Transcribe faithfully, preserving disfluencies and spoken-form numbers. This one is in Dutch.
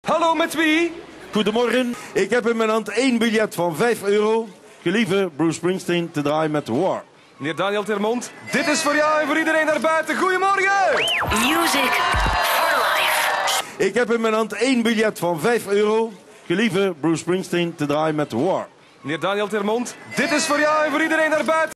Hallo, met wie? Goedemorgen, ik heb in mijn hand één biljet van vijf euro. Gelieve Bruce Springsteen te draaien met War. Meneer Daniel Termont, dit is voor jou en voor iedereen daar buiten. Goedemorgen! Music for life. Ik heb in mijn hand één biljet van vijf euro. Gelieve Bruce Springsteen te draaien met War. Meneer Daniel Termont, dit is voor jou en voor iedereen daar buiten.